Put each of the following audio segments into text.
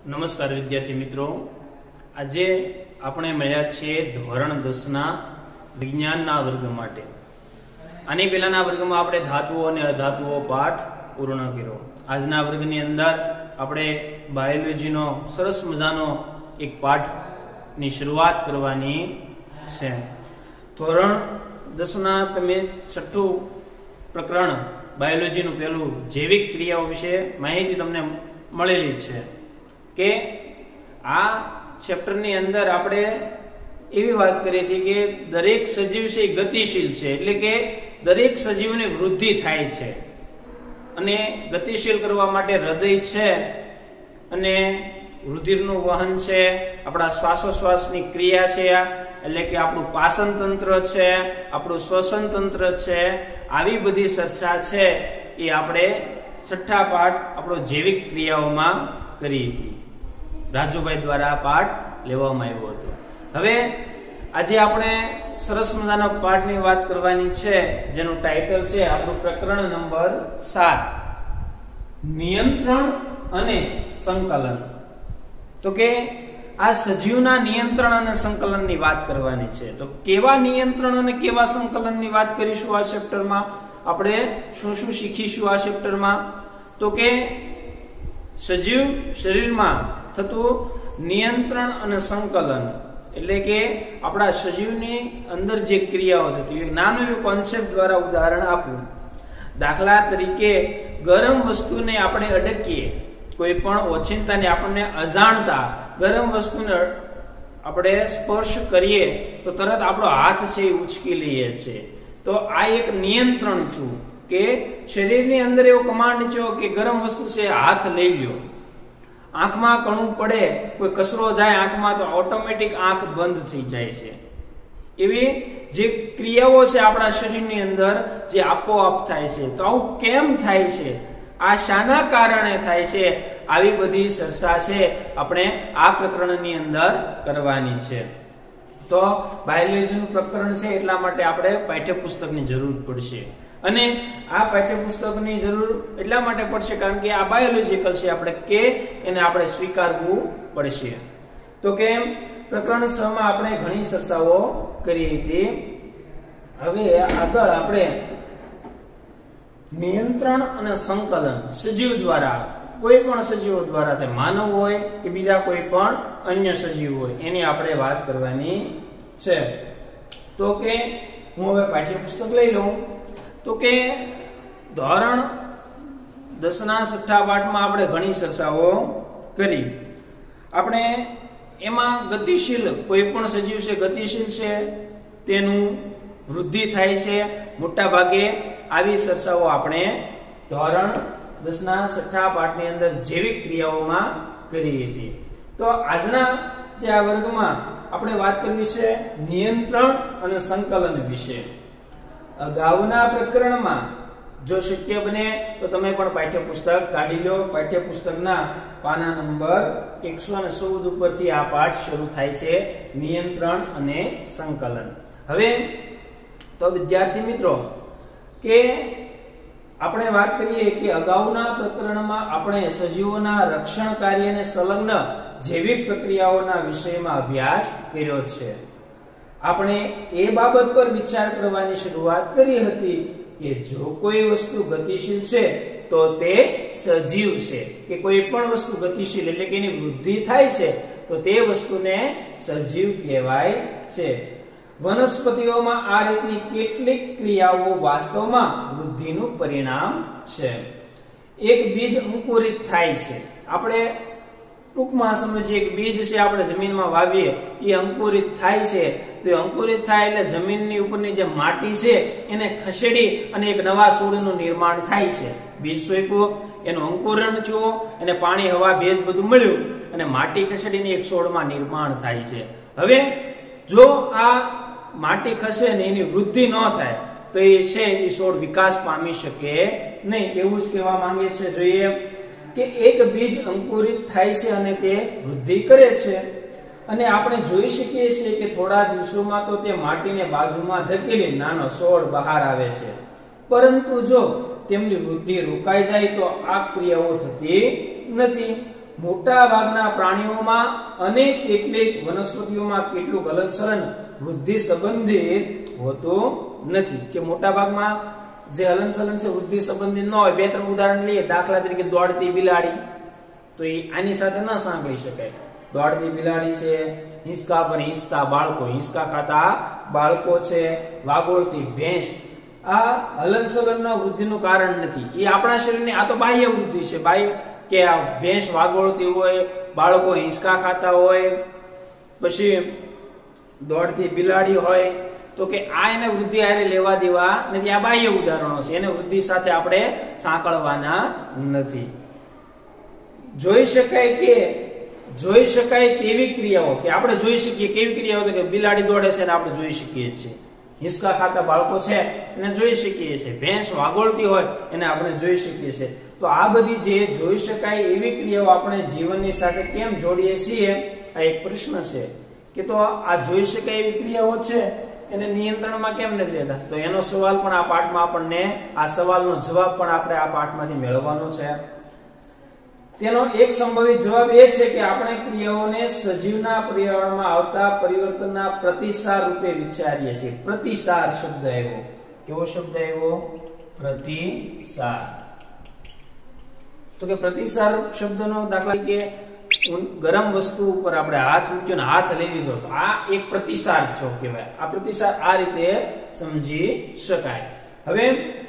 નમસ્કાર વિદ્યાર્થી મિત્રો, આજે આપણે મળ્યા છીએ ધોરણ 10 ના વિજ્ઞાનના વર્ગ માટે. આની પહેલાના વર્ગમાં આપણે ધાતુઓ અને અધાતુઓ પાઠ પૂર્ણ કર્યો. આજના વર્ગની અંદર આપણે બાયોલોજીનો સરસ મજાનો એક પાઠની શરૂઆત કરવાની છે. ધોરણ 10 ના તમે છઠ્ઠું પ્રકરણ બાયોલોજીનું પહેલું જૈવિક ક્રિયાઓ વિશે માહિતી તમને મળેલી છે કે આ ચેપ્ટરની અંદર આપણે એવી વાત કરી હતી કે દરેક સજીવ છે એ ગતિશીલ છે, એટલે કે દરેક સજીવની વૃદ્ધિ થાય છે અને ગતિશીલ કરવા માટે હૃદય છે અને રુધિરનું વહન છે, આપણા શ્વાસોશ્વાસની ક્રિયા છે, એટલે કે આપણું પાચન તંત્ર છે, આપણું શ્વસન તંત્ર છે, આવી બધી ચર્ચા છે એ આપણે છઠ્ઠા પાઠ આપણો જૈવિક ક્રિયાઓમાં કરી હતી. રાજુભાઈ દ્વારા પાઠ લેવામાં આવ્યો હતો. હવે આજે આપણે સરસ મજાના પાઠની વાત કરવાની છે, જેનું ટાઇટલ છે આપણું પ્રકરણ નંબર 7, નિયંત્રણ અને સંકલન. તો કે આ સજીવના નિયંત્રણ અને સંકલનની વાત કરવાની છે. તો કેવા નિયંત્રણ અને કેવા સંકલનની વાત કરીશું આ ચેપ્ટરમાં? આપણે શું શું શીખીશું આ ચેપ્ટરમાં? તો કે સજીવ શરીરમાં થતું નિયંત્રણ અને સંકલન, એટલે કે આપણા સજીવની અંદર જે ક્રિયાઓ થતી હોય, નાનું એવું કોન્સેપ્ટ દ્વારા ઉદાહરણ આપું. દાખલા તરીકે ગરમ વસ્તુને આપણે અડકીએ, કોઈ પણ ઓચિંતાને આપણને અજાણતા ગરમ વસ્તુને આપણે સ્પર્શ કરીએ તો તરત આપણો હાથ છે એ ઉચકી લઈએ છે. તો આ એક નિયંત્રણ છું કે શરીરની અંદર એવો કમાન્ડ છે કે ગરમ વસ્તુ છે હાથ લઈ લ્યો. આંખમાં કણું પડે, કોઈ કચરો જાય આંખમાં તો ઓટોમેટિક આંખ બંધ થઈ જાય છે. એવી જે ક્રિયાઓ છે આપણા શરીરની અંદર જે આપોઆપ થાય છે. તો આવું કેમ થાય છે, આ શાના કારણે થાય છે, આવી બધી ચર્ચા છે આપણે આ પ્રકરણની અંદર કરવાની છે. તો બાયોલોજીનું પ્રકરણ છે એટલા માટે આપણે પાઠ્યપુસ્તકની જરૂર પડશે. અને આ પાઠ્યપુસ્તકની જરૂર એટલા માટે પડશે કારણ કે આ બાયોલોજીકલ છે, આપણે કે એને આપણે સ્વીકારવું પડશે. તો કે પ્રકરણ 6 માં આપણે ઘણી ચર્ચાઓ કરી હતી. હવે આગળ આપણે નિયંત્રણ અને સંકલન સજીવ દ્વારા, કોઈ પણ સજીવો દ્વારા થાય, માનવ હોય કે બીજા કોઈ પણ અન્ય સજીવ હોય, એની આપણે વાત કરવાની છે. તો કે હું હવે પાઠ્યપુસ્તક લઈ લઉં. તો કે ધોરણ 10 ના છઠ્ઠા પાઠમાં આપણે ઘણી ચર્ચાઓ કરી. આપણે એમાં ગતિશીલ કોઈ પણ સજીવ છે ગતિશીલ છે, તેનું વૃદ્ધિ થાય છે, મોટા ભાગે આવી ચર્ચાઓ આપણે ધોરણ 10 ના છઠ્ઠા પાઠની અંદર જૈવિક ક્રિયાઓમાં કરી હતી. તો આજના જે આ વર્ગમાં આપણે વાત કરવી છે નિયંત્રણ અને સંકલન વિશે. અગાઉના પ્રકરણમાં જો શક્ય બને તો તમે પણ પાઠ્યપુસ્તક કાઢી લો. પાઠ્યપુસ્તકના પાના નંબર 114 ઉપરથી આ પાઠ શરૂ થાય છે, નિયંત્રણ અને સંકલન. હવે તો વિદ્યાર્થી મિત્રો કે આપણે વાત કરીએ કે અગાઉના પ્રકરણમાં આપણે સજીવોના રક્ષણ કાર્યને સંલગ્ન જૈવિક પ્રક્રિયાઓના વિષયમાં અભ્યાસ કર્યો છે. આપણે એ બાબત પર વિચાર કરવાની શરૂઆત કરી હતી કે જો કોઈ વસ્તુ ગતિશીલ છે તો તે સજીવ છે, કે કોઈ પણ વસ્તુ ગતિશીલ એટલે કે એની વૃદ્ધિ થાય છે તો તે વસ્તુને સજીવ કહેવાય છે. વનસ્પતિઓમાં આ રીતની કેટલીક ક્રિયાઓ વાસ્તવમાં વૃદ્ધિનું પરિણામ છે. એક બીજ અંકુરિત થાય છે. આપણે ટૂંકમાં સમજીએ કે બીજ છે આપણે જમીનમાં વાવીએ, એ અંકુરિત થાય છે. તો એ અંકુરિત થાય એટલે જમીનની ઉપરની જે માટી છે એને ખસેડી અને એક નવા છોડનું નિર્માણ થાય છે. બીજ સોંપ્યું, એનું અંકુરણ થયું, એને પાણી, હવા, ભેજ બધું મળ્યું અને માટી ખસેડીને એક છોડમાં નિર્માણ થાય છે. હવે જો આ માટી ખસે ને એની વૃદ્ધિ ન થાય તો એ છે એ છોડ વિકાસ પામી શકે નહીં. એવું જ કહેવા માંગે છે. જોઈએ કે એક બીજ અંકુરિત થાય છે અને તે વૃદ્ધિ કરે છે અને આપણે જોઈ શકીએ છીએ કે થોડા દિવસોમાં તો તે માટીને બાજુમાં ધકેલી નાનો છોડ બહાર આવે છે. પરંતુ જો તેમની વૃદ્ધિ રોકાઈ જાય તો આ ક્રિયાઓ થતી નથી. મોટા ભાગના પ્રાણીઓમાં અને કેટલીક વનસ્પતિઓમાં કેટલુંક હલનચલન વૃદ્ધિ સંબંધિત હોતું નથી. કે મોટા ભાગમાં જે હલનચલન છે વૃદ્ધિ સંબંધિત ન હોય. બે ત્રણ ઉદાહરણ લઈએ. દાખલા તરીકે દોડતી બિલાડી, તો એ આની સાથે ન સાંકળી શકાય. દોડતી બિલાડી છે, હિંચકા પર હિંચતા બાળકો, હિંચકા ખાતા બાળકો છે, વાગોળતી ભેંસ, આ હલનચલનના વૃદ્ધિનું કારણ નથી. એ આપણા શરીરની આ તો બાહ્ય વૃદ્ધિ છે. બાહ્ય કે આ ભેંસ વાગોળતી હોય, બાળકો હિંચકા ખાતા હોય, પછી દોડતી બિલાડી હોય, તો કે આ એને વૃદ્ધિ આરે લેવા દેવા નથી. આ બાહ્ય ઉદાહરણો છે, એને વૃદ્ધિ સાથે આપણે સાંકળવાના નથી. જોઈ શકાય તેવી ક્રિયાઓ, કે આપણે જોઈ શકીએ કેવી ક્રિયાઓ, તો કે બિલાડી દોડે છે ને આપણે જોઈ શકીએ છીએ. હિંચકા ખાતા બાળકો છે એને જોઈ શકીએ છીએ. ભેંસ વાગોળતી હોય એને આપણે જોઈ શકીએ છીએ. તો આ બધી જે જોઈ શકાય એવી ક્રિયાઓ આપણે જીવનની સાથે કેમ જોડીએ છીએ, આ એક પ્રશ્ન છે. કે તો આ જોઈ શકાય એવી ક્રિયાઓ છે એને નિયંત્રણમાં કેમ નથી લેતા? તો એનો સવાલ પણ આ પાઠમાં આપણને, આ સવાલનો જવાબ પણ આપણે આ પાઠમાંથી મેળવવાનો છે. તેનો એક સંભવિત જવાબ એ છે કે આપણે ક્રિયાઓને સજીવના પર્યાવરણમાં આવતા પરિવર્તનના પ્રતિસાર રૂપે વિચારીએ છીએ. પ્રતિસાર શબ્દ આવ્યો. કેવો શબ્દ આવ્યો? પ્રતિસાર. તો કે પ્રતિસાર શબ્દનો દાખલા કે ગરમ વસ્તુ ઉપર આપણે હાથ મૂક્યો ને હાથ લઈ લીધો, તો આ એક પ્રતિસાર થયો કહેવાય. આ પ્રતિસાર આ રીતે સમજી શકાય. હવે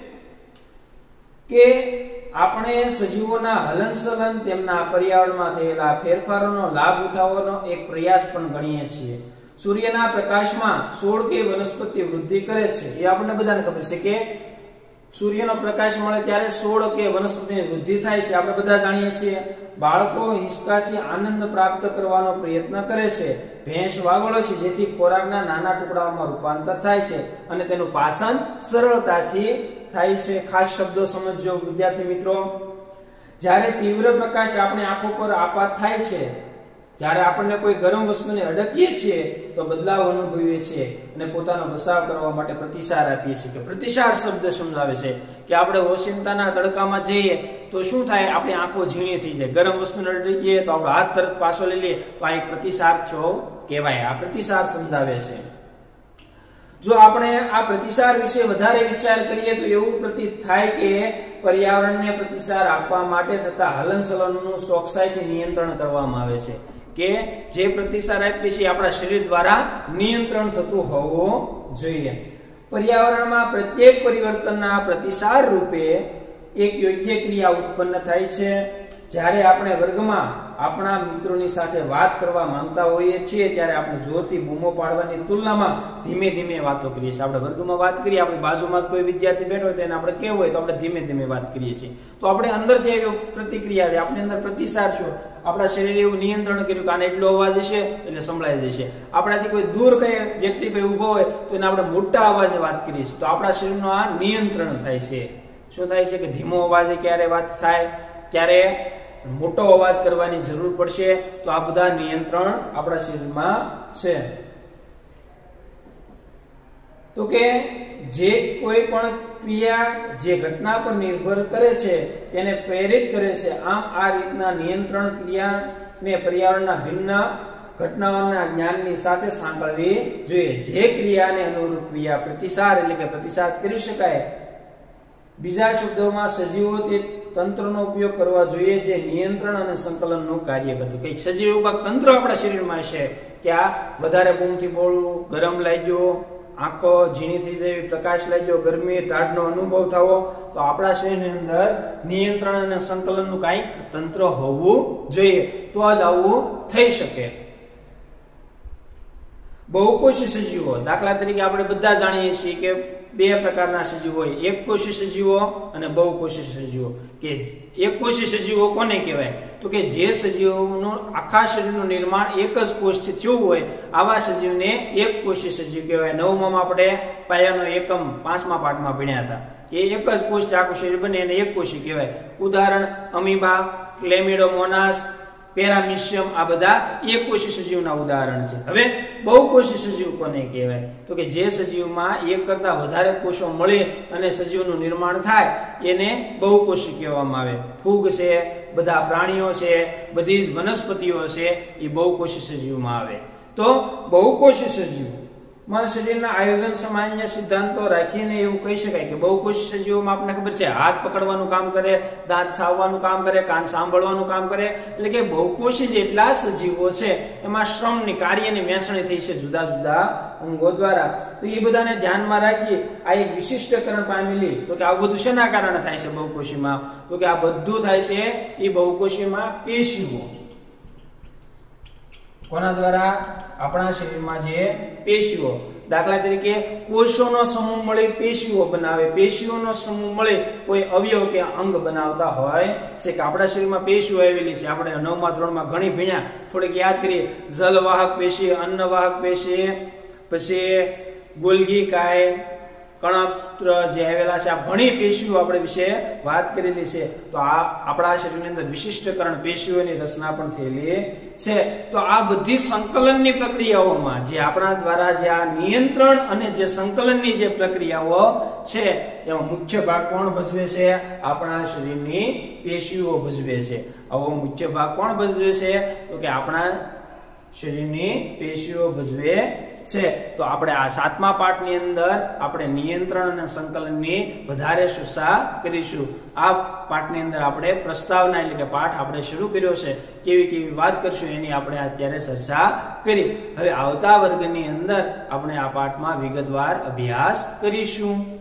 કે આપણે સજીવોના હલનચલન, તેમના પર્યાવરણમાં થયેલા ફેરફારોનો લાભ ઉઠાવવાનો એક પ્રયાસ પણ ગણીએ છીએ. સૂર્યના પ્રકાશમાં છોડ કે વનસ્પતિ વૃદ્ધિ કરે છે, એ આપણને બધાને ખબર છે કે સૂર્યનો પ્રકાશ મળે ત્યારે છોડ કે વનસ્પતિની વૃદ્ધિ થાય છે, આપણે બધા જાણીએ છીએ. બાળકો હિંચકાથી આનંદ પ્રાપ્ત કરવાનો પ્રયત્ન કરે છે. ભેંસ વાગોળે છે જેથી ખોરાકના નાના ટુકડાઓમાં રૂપાંતર થાય છે અને તેનું પાચન સરળતાથી થાય છે. ખાસ શબ્દો સમજજો વિદ્યાર્થી મિત્રો. જ્યારે તીવ્ર પ્રકાશ આપણી આંખો પર આપાત થાય છે, જ્યારે આપણને કોઈ ગરમ વસ્તુને અડકીએ છીએ તો બદલાવ અનુભવીએ છીએ અને પોતાનો બચાવ કરવા માટે પ્રતિસાર આપીએ છીએ. કે પ્રતિસાર શબ્દ સમજાવે છે કે આપણે ઓશિંતાના તડકામાં જઈએ તો શું થાય? આપણી આંખો ઝીણી થઈ જાય. ગરમ વસ્તુને અડકીએ તો આપણો હાથ તરત પાછો લઈ લઈએ, તો આ એક પ્રતિસાર થયો કહેવાય. આ પ્રતિસાર સમજાવે છે. જો આપણે આ પ્રતિસાર વિશે વધારે વિચાર કરીએ તો એવું પ્રતીત થાય કે પર્યાવરણને પ્રતિસાર આપવા માટે થતા હલનચલનનું ચોકસાઈથી નિયંત્રણ કરવામાં આવે છે. કે જે પ્રતિસાર આપીએ છીએ આપણા શરીર દ્વારા નિયંત્રણ થતું હોવું જોઈએ. પર્યાવરણમાં પ્રત્યેક પરિવર્તનના પ્રતિસાર રૂપે એક યોગ્ય ક્રિયા ઉત્પન્ન થાય છે. જ્યારે આપણે વર્ગમાં આપણા મિત્રોની સાથે વાત કરવા માંગતા હોઈએ છીએ ત્યારે આપણે જોરથી બૂમો પાડવાની તુલનામાં ધીમે ધીમે વાતો કરીએ છીએ. આપણે વર્ગમાં વાત કરીએ, આપણી બાજુમાં કોઈ વિદ્યાર્થી બેઠો હોય તો એને આપણે કહેવું હોય તો આપણે ધીમે ધીમે વાત કરીએ છીએ. તો આપણે અંદરથી એવી પ્રતિક્રિયા છે, આપણી અંદર પ્રતિસાર થયો, આપણા શરીરે એવું નિયંત્રણ કર્યું કે આને એટલો અવાજ છે એટલે સંભળાઈ જશે. આપણાથી કોઈ દૂર કઈ વ્યક્તિ કોઈ ઉભો હોય તો એને આપણે મોટા અવાજે વાત કરીએ છીએ, તો આપણા શરીરનું આ નિયંત્રણ થાય છે. શું થાય છે કે ધીમો અવાજે ક્યારે વાત થાય, ક્યારે મોટો અવાજ કરવાની જરૂર પડશે, તો આ બધા નિયંત્રણ આપણા શરીરમાં છે. તો કે જે કોઈ પણ ક્રિયા જે ઘટના પર નિર્ભર કરે છે તેને પ્રેરિત કરે છે. આમ આ રીતના નિયંત્રણ ક્રિયાને પર્યાવરણના ભિન્ન ઘટનાઓના જ્ઞાનની સાથે સાંકળવી જોઈએ. જે ક્રિયાને અનુરૂપ ક્રિયા પ્રતિસાર એટલે કે પ્રતિસાદ કરી શકાય. બીજા શબ્દોમાં સજીવો તે તંત્રનો ઉપયોગ કરવા જોઈએ જે નિયંત્રણ અને સંકલનનું કાર્ય કરતું. કઈક સજીવ તંત્ર આપણા શરીરમાં છે કે આ વધારે બૂમથી બોલવું, ગરમ લાગ્યો, આંખો ઝીણી થઈ જવી, પ્રકાશ લાગ્યો, ગરમી ટાઢનો અનુભવ થવો, તો આપણા શરીરની અંદર નિયંત્રણ અને સંકલનનું કંઈક તંત્ર હોવું જોઈએ, તો જ આવું થઈ શકે. બહુકોષી સજીવો, દાખલા તરીકે આપણે બધા જાણીએ છીએ કે બે પ્રકારના સજીવો હોય, એકકોષી સજીવો અને બહુકોષી સજીવો. કે એકકોષી સજીવો કોને કહેવાય? તો કે જે સજીવોનું આખા શરીરનું નિર્માણ એક જ કોષથી થયું હોય આવા સજીવને એકકોષી સજીવ કહેવાય. 9માં આપણે પાયાનો એકમ 5મા પાઠમાં ભણ્યા હતા. એ એક જ કોષથી આખું શરીર બને એને એકકોષી કહેવાય. ઉદાહરણ અમીબા, ક્લેમિડોમોનાસ, પેરામિશિયમ, આ બધા એકકોષી સજીવના ઉદાહરણ છે. હવે બહુકોષી સજીવ કોને કહેવાય? તો કે જે સજીવમાં એક કરતા વધારે કોષો મળે અને સજીવનું નિર્માણ થાય એને બહુકોષી કહેવામાં આવે. ફૂગ છે, બધા પ્રાણીઓ છે, બધી જ વનસ્પતિઓ છે, એ બહુકોષી સજીવમાં આવે. તો બહુકોષી સજીવ શરીરના આયોજન સામાન્ય સિદ્ધાંતો રાખીને એવું કહી શકાય કે બહુકોષી સજીવોમાં આપણને ખબર છે હાથ પકડવાનું કામ કરે, દાંત ચાવવાનું કામ કરે, કાન સાંભળવાનું કામ કરે. એટલે કે બહુકોષી જેટલા સજીવો છે એમાં શ્રમની કાર્યની વહેંચણી થઈ છે જુદા જુદા અંગો દ્વારા. તો એ બધાને ધ્યાનમાં રાખી આ એક વિશિષ્ટકરણ પામેલી. તો કે આ બધું શેના કારણે થાય છે બહુકોષીમાં? તો કે આ બધું થાય છે એ બહુકોષીમાં પેશીઓ. કોના દ્વારા? આપણા શરીરમાં જે પેશીઓ, દાખલા તરીકે કોષોનો સમૂહ મળી પેશીઓ બનાવે, પેશીઓનો સમૂહ મળી કોઈ અવયવ કે અંગ બનાવતા હોય છે. કે આપણા શરીરમાં પેશીઓ આવેલી છે, આપણે 9મા ધોરણમાં ઘણી ભણ્યા. થોડીક યાદ કરીએ. જલવાહક પેશી, અન્નવાહક પેશી, પછી ગોલ્ગી કાય, કણપત્ર જે આવેલા છે, આ ઘણી પેશીઓ આપણે વિશે વાત કરેલી છે. તો આ આપણા શરીરની અંદર વિશિષ્ટકરણ પેશીઓની રચના પણ થયેલી છે. તો આ બધી સંકલનની પ્રક્રિયાઓમાં જે આપણા દ્વારા જે આ નિયંત્રણ અને જે સંકલનની જે પ્રક્રિયાઓ છે એમાં મુખ્ય ભાગ કોણ ભજવે છે? આપણા શરીરની પેશીઓ ભજવે છે. આવો મુખ્ય ભાગ કોણ ભજવે છે? તો કે આપણા શરીરની પેશીઓ ભજવે છે. તો આપણે આ 7મા પાઠની અંદર આપણે નિયંત્રણ અને સંકલનની વધારે ચર્ચા કરીશું. આ પાઠની અંદર આપણે પ્રસ્તાવના એટલે કે પાઠ આપણે શરૂ કર્યો છે, કેવી કેવી વાત કરશું એની આપણે અત્યારે ચર્ચા કરી. હવે આવતા વર્ગની અંદર આપણે આ પાઠમાં વિગતવાર અભ્યાસ કરીશું.